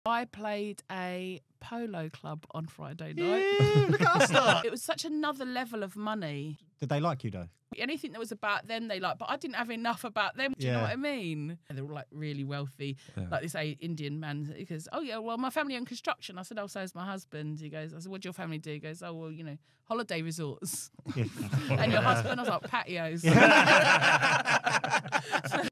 I played a polo club on Friday night. Yeah, look at us start. It was such another level of money. Did they like you though? Anything that was about them, they liked, but I didn't have enough about them. Do you know what I mean? They're all like really wealthy, like this Indian man. He goes, "Oh yeah, well my family own construction." I said, "Oh, so is my husband." He goes, "I said, what do your family do?" He goes, "Oh well, holiday resorts." And your husband? I was like, patios. So